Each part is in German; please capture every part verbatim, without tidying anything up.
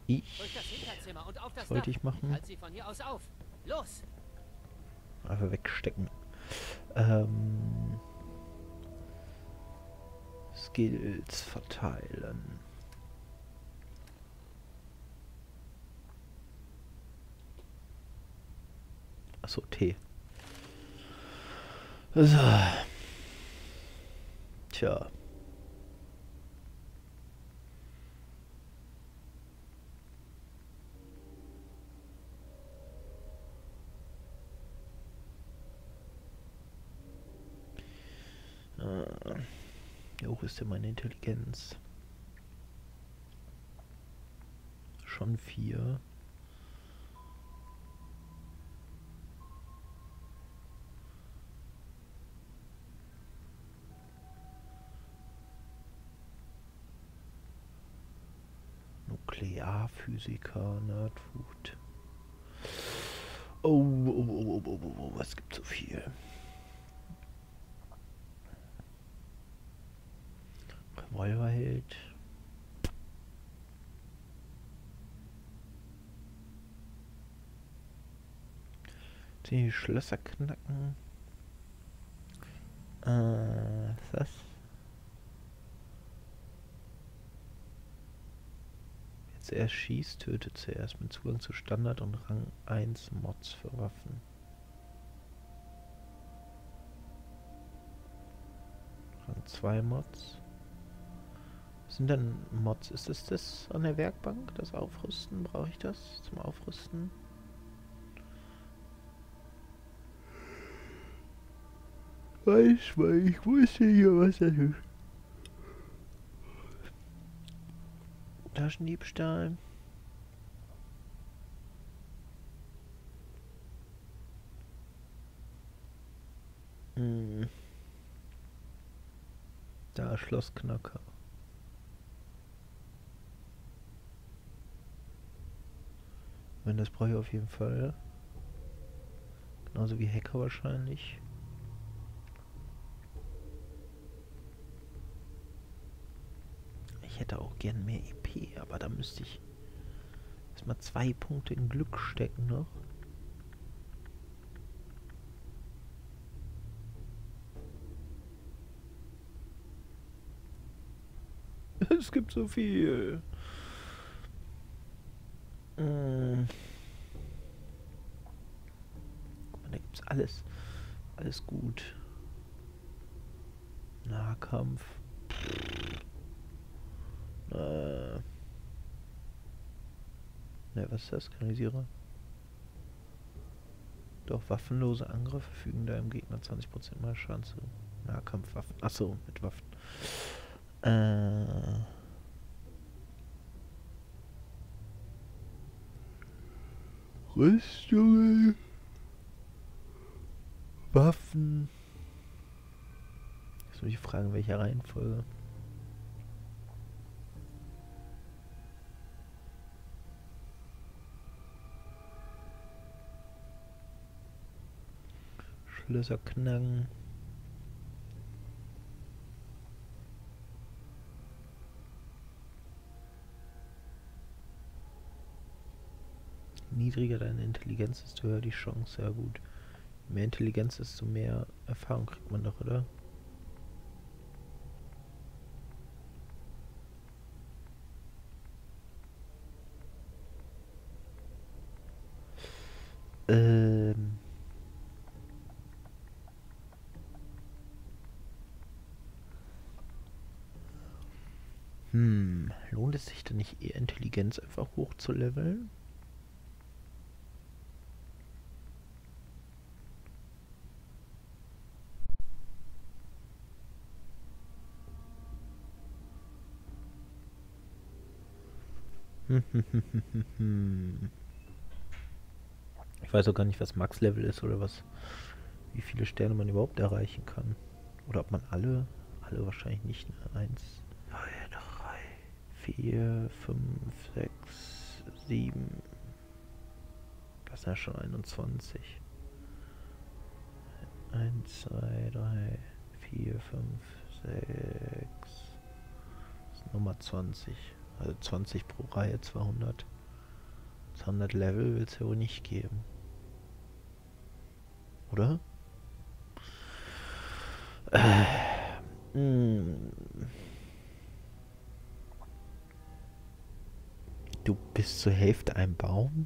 Ich. Durch das Hinterzimmer und auf das Was wollte Dach. ich machen? Halt sie von hier aus auf. Los! Einfach wegstecken. Ähm. Skills verteilen. Achso, T. So. Tja. Äh, wie hoch ist denn meine Intelligenz? Schon vier. Nuklearphysiker, Nerdfood. Oh, oh, oh, oh, oh, oh, oh, was gibt so viel? Revolverheld. Die Schlösser knacken. Äh, was ist das? Wer zuerst schießt, tötet zuerst mit Zugang zu Standard und Rang eins Mods für Waffen. Rang zwei Mods. Was sind denn Mods? Ist das das an der Werkbank? Das Aufrüsten? Brauche ich das zum Aufrüsten? Weiß, weil ich wusste hier, was das ist. Taschendiebstahl. Hm. Da, Schlossknacker. Wenn das brauche ich auf jeden Fall. Genauso wie Hacker wahrscheinlich. Ich hätte auch gern mehr E P, aber da müsste ich erstmal zwei Punkte in Glück stecken noch. Es gibt so viel. Hm. Guck mal, da gibt's alles. Alles gut. Nahkampf. Äh. Ne, was ist das? Kanalisierer? Doch, waffenlose Angriffe fügen deinem Gegner zwanzig Prozent mehr Schaden zu. Nahkampfwaffen. Achso, mit Waffen. Äh. Rüstungen. Waffen. Jetzt muss ich fragen, in welcher Reihenfolge. Schlösser knacken. Niedriger deine Intelligenz, desto höher die Chance. Ja gut. Mehr Intelligenz, desto mehr Erfahrung kriegt man doch, oder? Ähm. Hm. Lohnt es sich denn nicht eher Intelligenz einfach hoch zu leveln? Ich weiß auch gar nicht, was Max-Level ist oder was, wie viele Sterne man überhaupt erreichen kann. Oder ob man alle, alle wahrscheinlich nicht, ne? Eins, zwei, drei, vier, fünf, sechs, sieben. Das sind ja schon einundzwanzig. Eins, zwei, drei, vier, fünf, sechs. Das ist Nummer zwanzig. Also zwanzig pro Reihe, zweihundert. hundert Level will es ja wohl nicht geben. Oder? Äh, mh. Du bist zur Hälfte ein Baum?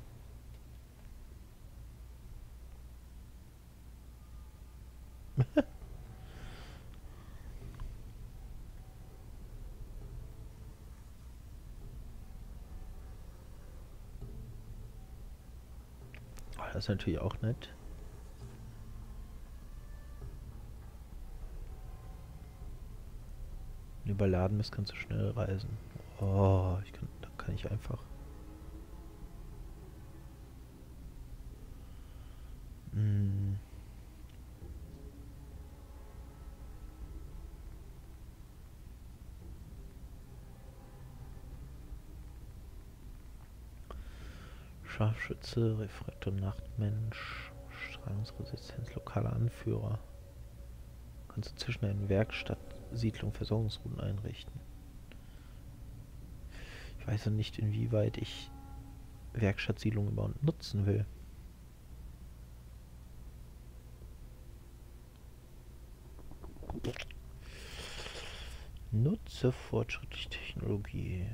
Oh, das ist natürlich auch nett. Wenn du überladen bist, kannst du schnell reisen. Oh, ich kann, da kann ich einfach. Hm. Scharfschütze, Refraktor, Nachtmensch, Strahlungsresistenz, lokaler Anführer. Kannst du zwischen den Werkstattsiedlungen Versorgungsrouten einrichten. Ich weiß ja nicht, inwieweit ich Werkstattsiedlungen überhaupt nutzen will. Nutze fortschrittliche Technologie.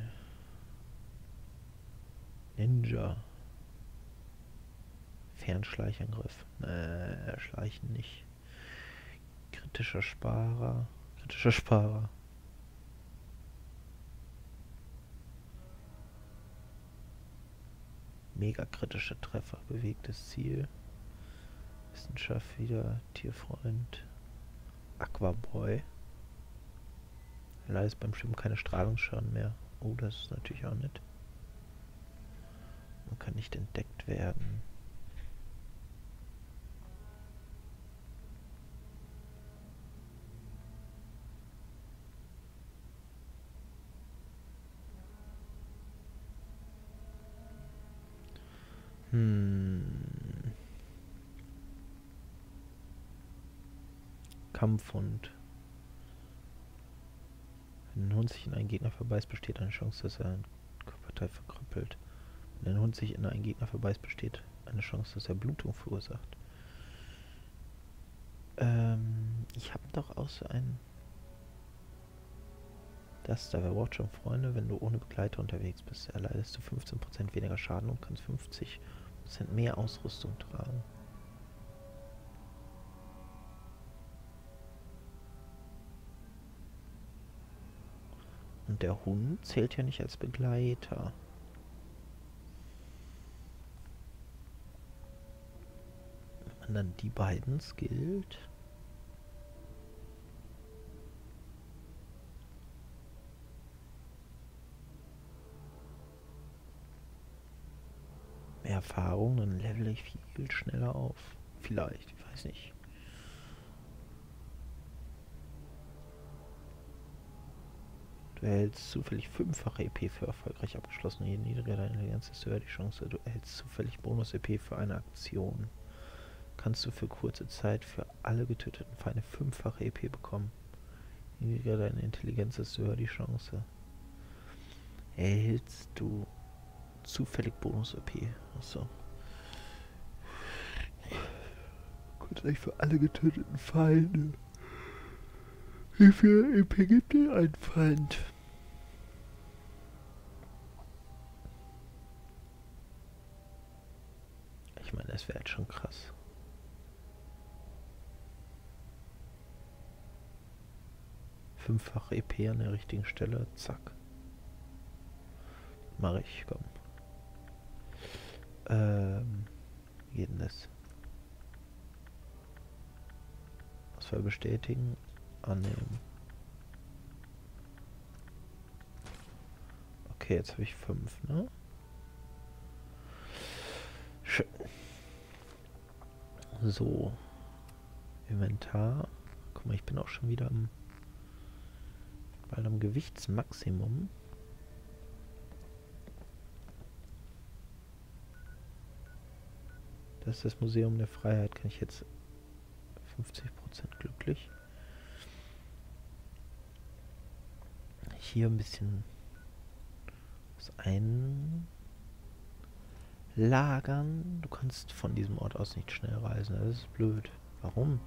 Ninja. Fernschleichangriff. Äh, Schleichen nicht. Kritischer Sparer. Kritischer Sparer. Mega kritische Treffer. Bewegtes Ziel. Wissenschaft wieder. Tierfreund. Aquaboy. Leider ist beim Schwimmen keine Strahlungsschaden mehr. Oh, das ist natürlich auch nett. Man kann nicht entdeckt werden. Hm. Kampfhund. Wenn ein Hund sich in einen Gegner verbeißt, besteht eine Chance, dass er ein Körperteil verkrüppelt. Wenn ein Hund sich in einen Gegner verbeißt, besteht eine Chance, dass er Blutung verursacht. Ähm, ich habe doch auch so einen... Das, da wäre schon Freunde, wenn du ohne Begleiter unterwegs bist, erleidest du fünfzehn Prozent weniger Schaden und kannst fünfzig Prozent mehr Ausrüstung tragen. Und der Hund zählt ja nicht als Begleiter. Wenn man dann die beiden skillt... Mehr Erfahrung, dann level ich viel schneller auf. Vielleicht, ich weiß nicht. Du erhältst zufällig fünffach E P für erfolgreich abgeschlossen. Je niedriger deine Intelligenz, desto höher die Chance. Du erhältst zufällig Bonus-E P für eine Aktion. Kannst du für kurze Zeit für alle getöteten Feinde fünffach E P bekommen. Je niedriger deine Intelligenz, desto höher die Chance. Erhältst du zufällig Bonus-E P. Achso. Kurz eigentlich für alle getöteten Feinde. Wie viel E P gibt dir ein Feind? Ich meine, das wäre jetzt schon krass. Fünffach E P an der richtigen Stelle, zack. Mache ich, komm. Ähm, wie geht denn das? Auswahl bestätigen, annehmen. Okay, jetzt habe ich fünf, ne? Schön. So. Inventar. Guck mal, ich bin auch schon wieder am, bald am Gewichtsmaximum. Das ist das Museum der Freiheit. Kann ich jetzt fünfzig Prozent glücklich. Hier ein bisschen was ein... Lagern. Du kannst von diesem Ort aus nicht schnell reisen. Das ist blöd. Warum?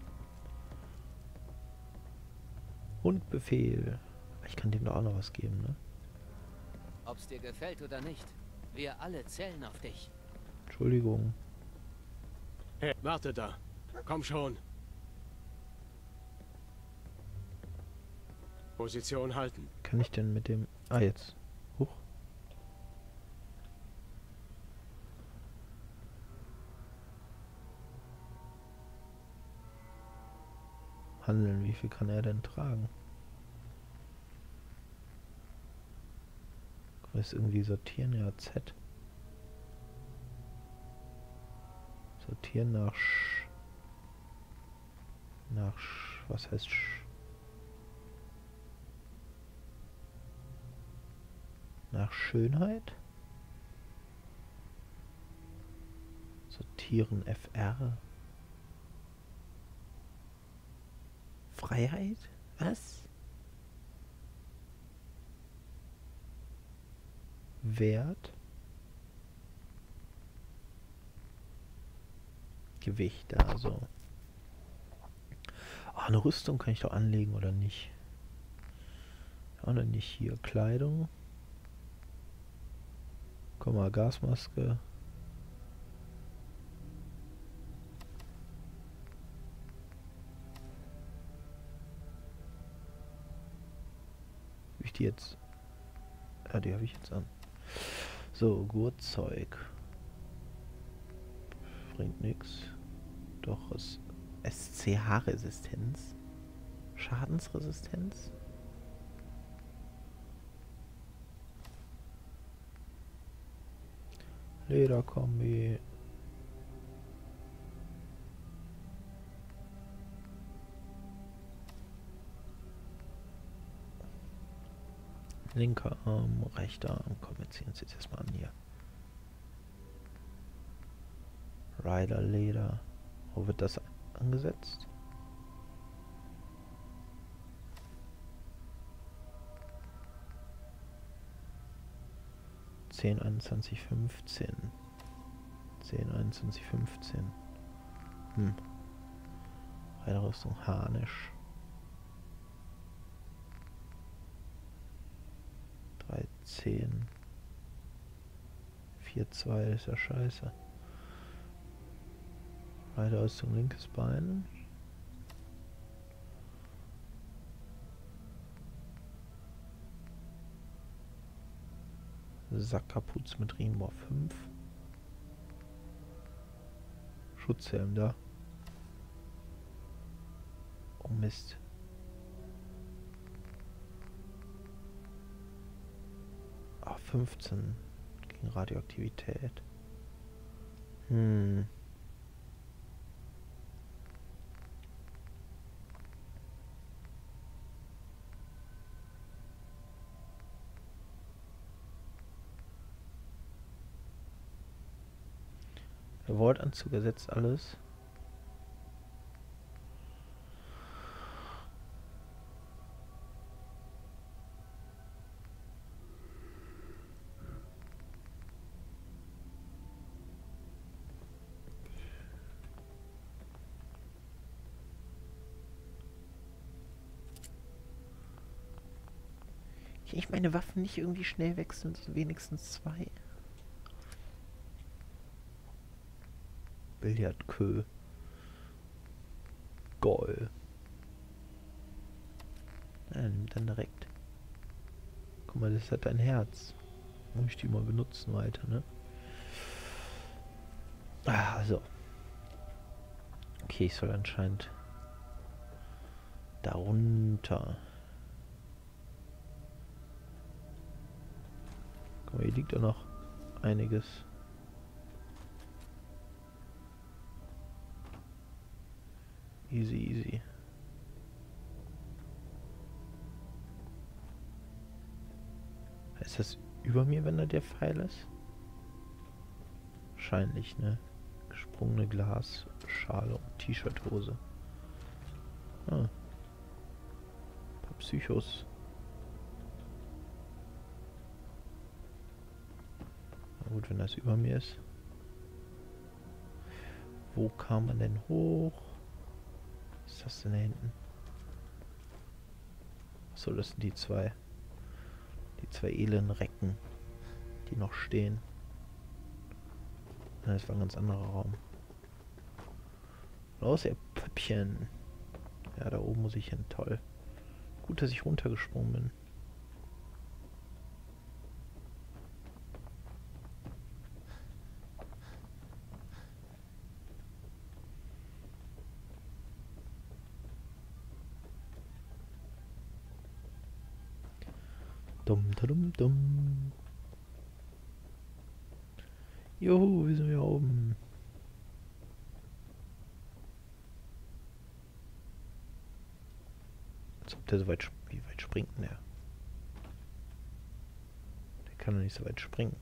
Hundbefehl. Ich kann dem doch auch noch was geben, ne? Ob's dir gefällt oder nicht, wir alle zählen auf dich. Entschuldigung. Hey, warte da. Komm schon. Position halten. Kann ich denn mit dem... Ah, jetzt. Huch. Handeln. Wie viel kann er denn tragen? Kann ich das irgendwie sortieren? Ja, Z. Sortieren nach Sch... Nach Sch... Was heißt Sch... Nach Schönheit? Sortieren F R. Freiheit? Was? Wert? Gewicht, also. Ah, eine Rüstung kann ich doch anlegen, oder nicht? Oder nicht hier. Kleidung. Komm mal, Gasmaske. Hab ich die jetzt? Ja, die habe ich jetzt an. So, Gurtzeug. Bringt nix. Doch, es S C H-Resistenz. Schadensresistenz. Lederkombi. Linker Arm, rechter Arm. Komm, wir ziehen uns jetzt erstmal an hier. Rider Leder. Wo wird das angesetzt? zehn, einundzwanzig, fünfzehn. zehn, einundzwanzig, fünfzehn. Hm. Reiterrüstung Harnisch. dreizehn. vier, zwei ist ja scheiße. Reiterrüstung linkes Bein. Sackkapuz mit Riemenbohr fünf. Schutzhelm da. Oh Mist. Ah, fünfzehn gegen Radioaktivität. Hm. Der Wortanzug ersetzt alles. Kann ich meine Waffen nicht irgendwie schnell wechseln? So wenigstens zwei. Billardkö. Goal. Ja, nimm dann direkt. Guck mal, das hat ein Herz. Muss ich die mal benutzen weiter, ne? Ah, also. Okay, ich soll anscheinend darunter. Guck mal, hier liegt auch noch einiges. Easy, easy. Ist das über mir, wenn da der Pfeil ist? Wahrscheinlich, ne? Gesprungene Glasschale und T-Shirt-Hose. Ah. Ein paar Psychos. Na gut, wenn das über mir ist. Wo kam man denn hoch? Was ist das denn da hinten? Achso, das sind die zwei. Die zwei elenden Recken, die noch stehen. Nein, das war ein ganz anderer Raum. Los, ihr Püppchen. Ja, da oben muss ich hin. Toll. Gut, dass ich runtergesprungen bin. Dumm, dumm, dumm. Juhu, wir sind hier oben. Als ob der so weit... Wie weit springt denn der? Der kann doch nicht so weit springen.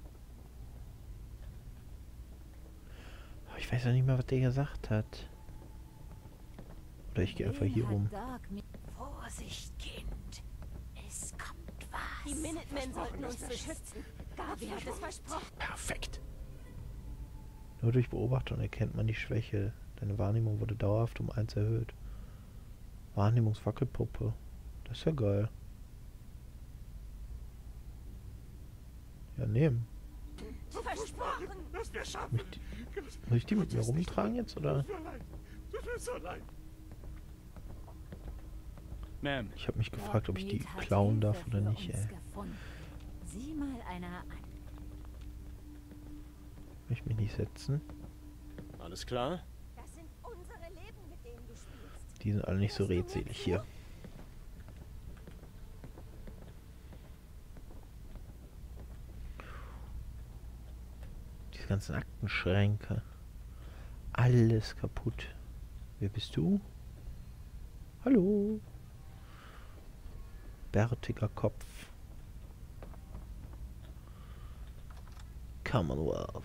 Aber ich weiß ja nicht mehr, was der gesagt hat. Oder ich gehe einfach hier rum. Vorsicht, Kind. Es kommt was. Die Minutemen sollten uns beschützen. Gavi hat es versprochen. Perfekt. Nur durch Beobachtung erkennt man die Schwäche. Deine Wahrnehmung wurde dauerhaft um eins erhöht. Wahrnehmungswackelpuppe. Das ist ja geil. Ja, nehmen. Versprochen. Dass wir schaffen. Muss ich die, muss ich die mit mir rumtragen jetzt, oder? Tut mir leid. Tut mir so leid. Ma'am. Ich habe mich gefragt, ob ich die Dogmeat hat klauen darf Hilfe oder für nicht, uns ey. gefunden. Sieh mal einer an. Will ich mich nicht setzen? Alles klar? Das sind unsere Leben, mit denen du spielst. Die sind alle nicht so redselig hier. Diese ganzen Aktenschränke. Alles kaputt. Wer bist du? Hallo? Bärtiger Kopf. Commonwealth.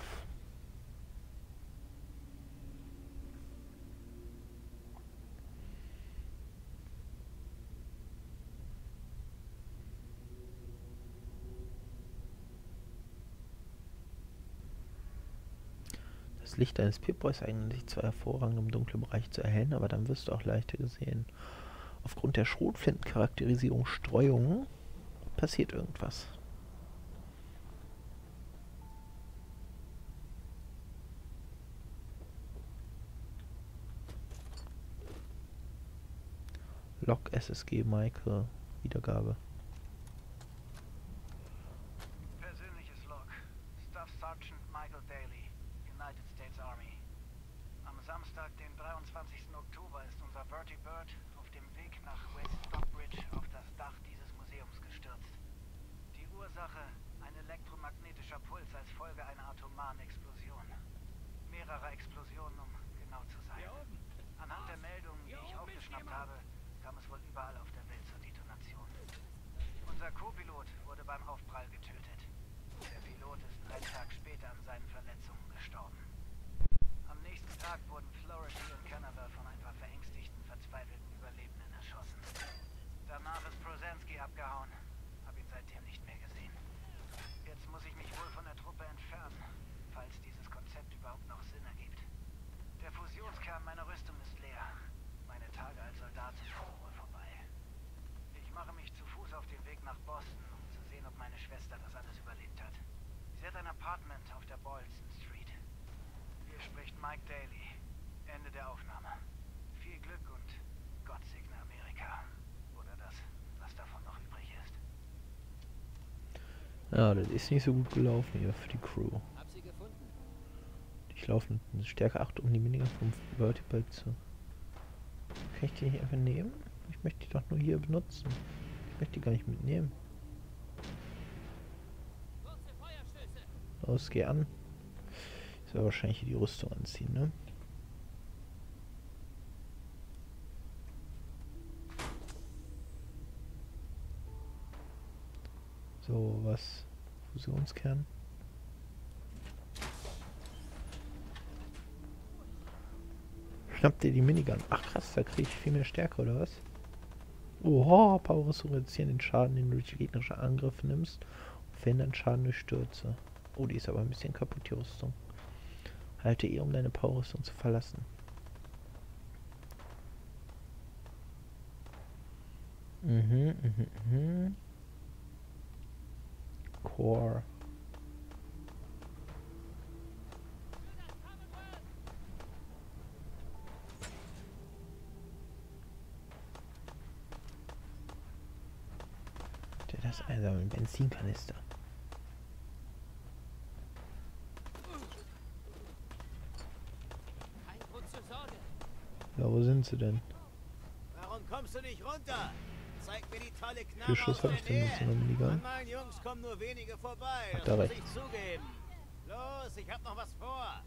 Das Licht eines Pip-Boys eignet sich zwar hervorragend, um dunkle Bereiche zu erhellen, aber dann wirst du auch leichter gesehen. Aufgrund der Schrotflintencharakterisierung Streuung passiert irgendwas. Log S S G Michael. Wiedergabe. Persönliches Log. Staff Sergeant Michael Daly, United States Army. Am Samstag, den dreiundzwanzigsten Oktober, ist unser Vertibird auf dem Weg nach West Stockbridge auf das Dach dieses Museums gestürzt. Die Ursache? Ein elektromagnetischer Puls als Folge einer atomaren Explosion. Mehrere Explosionen, um genau zu sein. Anhand der Meldungen, die ich aufgeschnappt habe, kam es wohl überall auf der Welt zur Detonation. Unser Co-Pilot wurde beim Aufprall getötet. Der Pilot ist einen Tag später an seinen Verletzungen gestorben. Am nächsten Tag wurden Flaherty und Canada von ein paar verängstigten, verzweifelten Überlebenden erschossen. Danach ist Prozansky abgehauen. Hab ihn seitdem nicht mehr gesehen. Jetzt muss ich mich wohl von der Truppe entfernen, falls dieses Konzept überhaupt noch Sinn ergibt. Der Fusionskern meiner Rüstung ist leer. Meine Tage als Soldat sind auch wohl vorbei. Ich mache mich zu Fuß auf den Weg nach Boston, um zu sehen, ob meine Schwester das alles überlebt hat. Sie hat ein Apartment auf der Boylston Street. Hier spricht Mike Daly. Ende der Aufnahme. Viel Glück und Gott segne Amerika. Oder das, was davon noch übrig ist. Ja, das ist nicht so gut gelaufen hier für die Crew. Hab sie gefunden. Ich laufe mit Stärke acht, um die Minigun vom Vertibird zu... Kann ich die nicht einfach nehmen? Ich möchte die doch nur hier benutzen. Ich möchte die gar nicht mitnehmen. Kurze Feuerstöße. Los, geh an. Ich soll wahrscheinlich hier die Rüstung anziehen, ne? So, was? Fusionskern. Schnappt dir die Minigun. Ach krass, da kriege ich viel mehr Stärke, oder was? Oha, Power-Rüstung reduzieren den Schaden, den du durch gegnerische Angriffe nimmst und verhindern Schaden durch Stürze. Oh, die ist aber ein bisschen kaputt, die Rüstung. Halte E, um deine Powerrüstung zu verlassen. Mhm, mhm, mhm. Core. Der das einsammeln, Benzinkanister. Kein Grund zur Sorge. Ja, wo sind sie denn? Warum kommst du nicht runter? Zeig mir die tolle Wie viel Knarre Schuss aus habe der ich denn mit so einer Nähe. Minigun? An meinen Jungs kommen nur wenige vorbei. Hat Das er muss recht. ich zugeben. Los, ich hab noch was vor.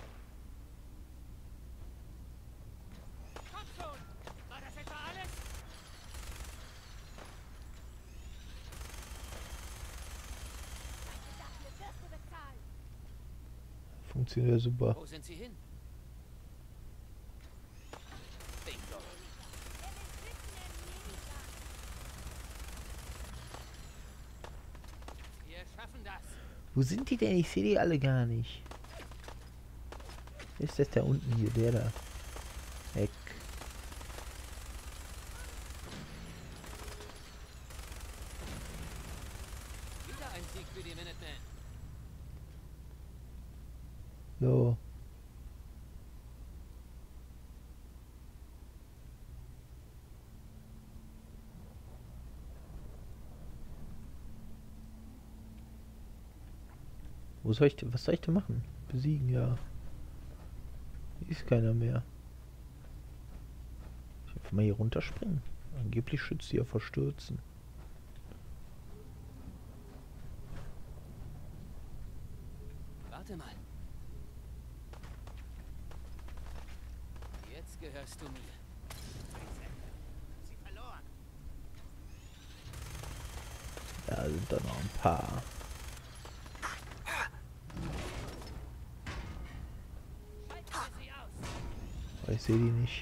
Komm schon! War das etwa alles? Dafür wirst du bezahlen. Funktioniert ja super. Wo sind sie hin? Bingo. Wir schaffen das. Wo sind die denn? Ich sehe die alle gar nicht. Ist das der unten hier? Der da. Heck. Wieder ein Sieg für die Minutemen. So. Wo soll ich denn, was soll ich denn machen? Besiegen, ja. Hier ist keiner mehr. Ich einfach mal hier runterspringen. Angeblich schützt sie ja vor Stürzen. Warte mal. Jetzt gehörst du mir. Sie verloren. Da sind da noch ein paar. Schalten wir sie aus. Aber ich sehe die nicht.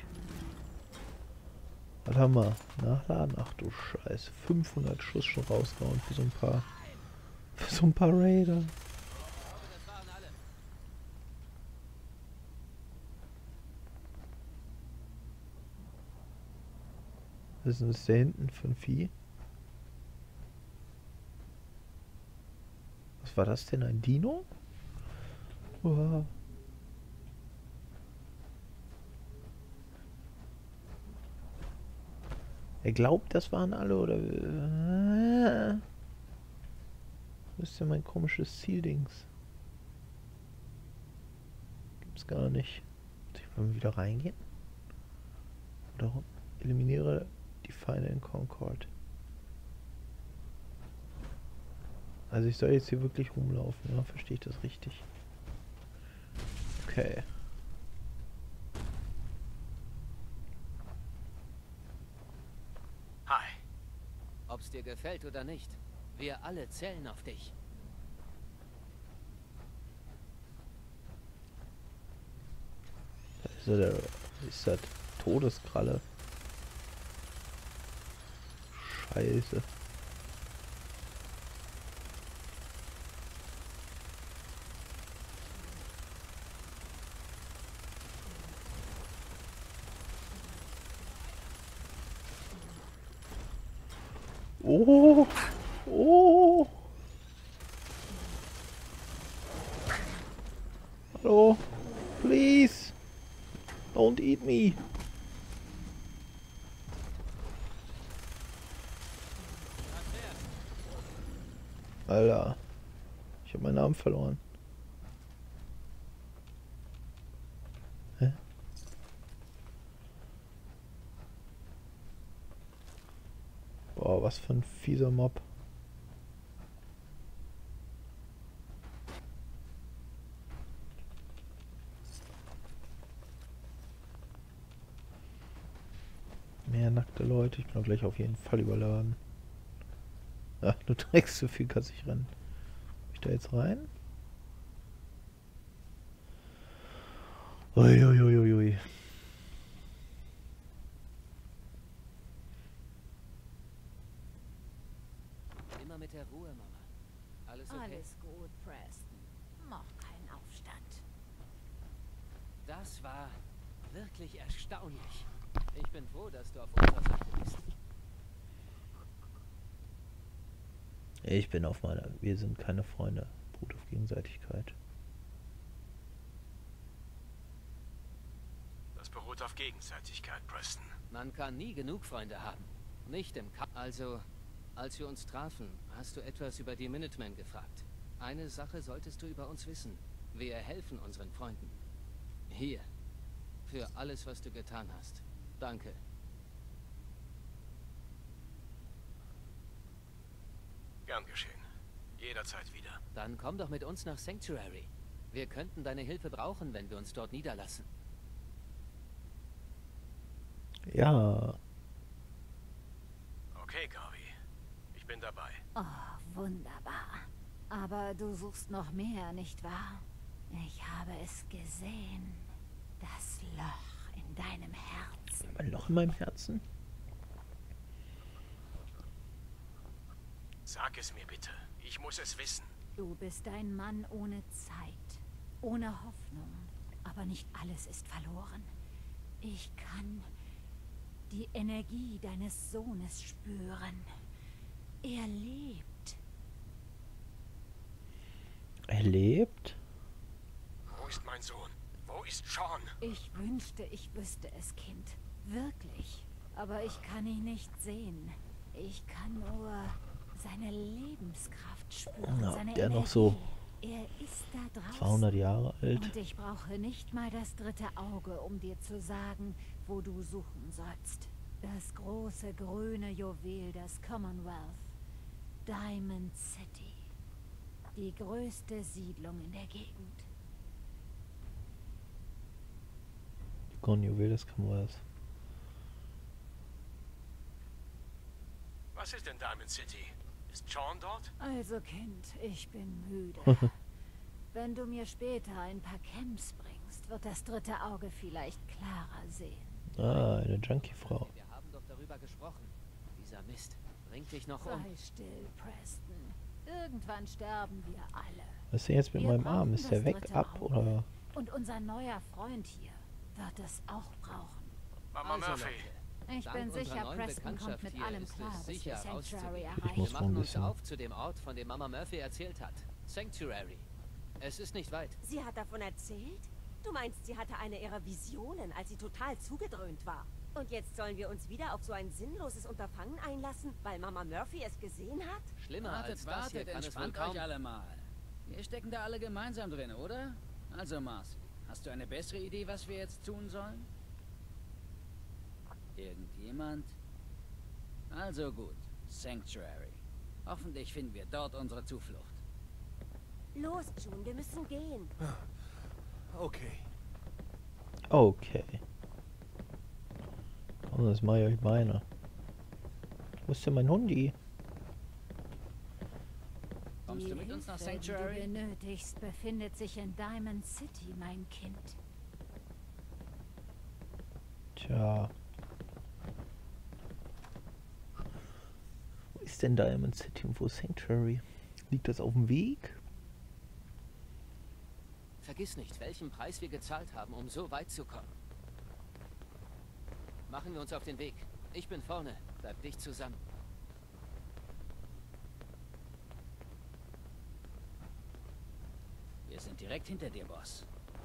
Was haben wir? Nachladen? Ach du Scheiße. fünfhundert Schuss schon rausgehauen für so ein paar. Für so ein paar Raider. Ich glaube, das waren alle. Was ist denn das da hinten für ein Vieh? Was war das denn? Ein Dino? Uah. Er glaubt, das waren alle, oder? Ah. Wo ist denn mein komisches Zieldings? Gibt's gar nicht. Muss ich mal wieder reingehen? Oder eliminiere die Feinde in Concord. Also ich soll jetzt hier wirklich rumlaufen, ja? Verstehe ich das richtig? Okay. Hi. Ob's dir gefällt oder nicht, wir alle zählen auf dich. Da ist er, der, ist das Todeskralle. Scheiße. Oh, oh. Hallo, please, don't eat me. Alter, ich habe meinen Namen verloren. Hä? Boah, was für ein fieser Mob. Mehr nackte Leute, ich bin gleich auf jeden Fall überladen. Ach, du trägst so viel, kannst nicht rennen. Bin ich da jetzt rein? Uiuiuiui. Immer mit der Ruhe, Mama. Alles okay? Alles gut, Preston. Mach keinen Aufstand. Das war wirklich erstaunlich. Ich bin froh, dass du auf unserer Seite bist. Ich bin auf meiner... Wir sind keine Freunde. Beruht auf Gegenseitigkeit. Das beruht auf Gegenseitigkeit, Preston. Man kann nie genug Freunde haben. Nicht im Ka Also, als wir uns trafen, hast du etwas über die Minutemen gefragt. Eine Sache solltest du über uns wissen. Wir helfen unseren Freunden. Hier. Für alles, was du getan hast. Danke. Gern geschehen. Jederzeit wieder. Dann komm doch mit uns nach Sanctuary. Wir könnten deine Hilfe brauchen, wenn wir uns dort niederlassen. Ja. Okay, Garvey. Ich bin dabei. Oh, wunderbar. Aber du suchst noch mehr, nicht wahr? Ich habe es gesehen. Das Loch in deinem Herzen. Ein Loch in meinem Herzen? Sag es mir bitte. Ich muss es wissen. Du bist ein Mann ohne Zeit, ohne Hoffnung. Aber nicht alles ist verloren. Ich kann die Energie deines Sohnes spüren. Er lebt. Er lebt? Wo ist mein Sohn? Wo ist Sean? Ich wünschte, ich wüsste es, Kind. Wirklich. Aber ich kann ihn nicht sehen. Ich kann nur seine Lebenskraft spüren. Ja, seine der Energie. noch so Er ist da draußen. zweihundert Jahre alt. Und ich brauche nicht mal das dritte Auge, um dir zu sagen, wo du suchen sollst. Das große grüne Juwel des Commonwealth. Diamond City. Die größte Siedlung in der Gegend. Juwel, das kann man was. Was ist in Diamond City? Ist Sean dort? Also Kind, ich bin müde. Wenn du mir später ein paar Camps bringst, wird das dritte Auge vielleicht klarer sehen. Ah, eine Junkie-Frau. Wir haben doch darüber gesprochen. Dieser Mist bringt dich noch um. Sei still, Preston. Irgendwann sterben wir alle. Was ist denn jetzt mit Wir meinem Arm? brauchen Ist der das weg, dritte ab Auge. oder? Und unser neuer Freund hier wird es auch brauchen. Mama Also, Murphy. Leute, Ich dank bin unserer sicher, neuen Preston kommt Bekanntschaft mit hier allem ist klar, es bis wir sicher Sanctuary rauszugehen. erreichen. muss Wir wohl machen uns wissen. auf zu dem Ort, von dem Mama Murphy erzählt hat. Sanctuary. Es ist nicht weit. Sie hat davon erzählt? Du meinst, sie hatte eine ihrer Visionen, als sie total zugedröhnt war. Und jetzt sollen wir uns wieder auf so ein sinnloses Unterfangen einlassen, weil Mama Murphy es gesehen hat? Schlimmer als Wartet, das hier wartet, kann es wohl entspannt kaum... euch alle mal. Wir stecken da alle gemeinsam drin, oder? Also Marcy, hast du eine bessere Idee, was wir jetzt tun sollen? Irgendjemand? Also gut, Sanctuary. Hoffentlich finden wir dort unsere Zuflucht. Los, June, wir müssen gehen. Okay. Okay. Komm, das mache ich euch meine. Wo ist denn mein Hundi? Kommst Die du mit uns nach Hilfe, die du Sanctuary? benötigst, befindet sich in Diamond City, mein Kind. Tja. Wo ist denn Diamond City und wo ist Sanctuary? Liegt das auf dem Weg? Vergiss nicht, welchen Preis wir gezahlt haben, um so weit zu kommen. Machen wir uns auf den Weg. Ich bin vorne. Bleib dicht zusammen. Wir sind direkt hinter dir, Boss.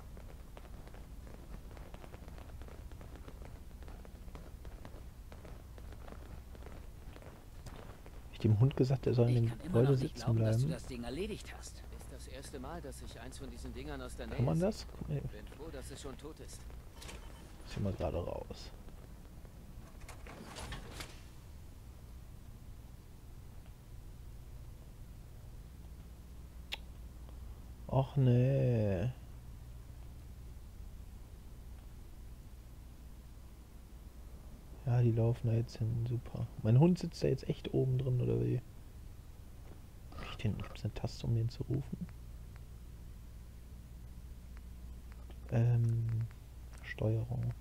Hab ich dem Hund gesagt, er soll in Ich dem kann immer Gebäude noch nicht sitzen glauben, dass du bleiben? das Ding erledigt hast. Ist das erste Mal, dass ich eins von diesen Dingern aus der Nähe Kann man sehe. das? Guck mal, Bin froh, dass es schon tot ist. ich zieh mal gerade raus. Och nee. Ja, die laufen da jetzt hin. Super. Mein Hund sitzt da jetzt echt oben drin, oder wie? Echt hinten gibt es eine Taste, um den zu rufen. Ähm, Steuerung.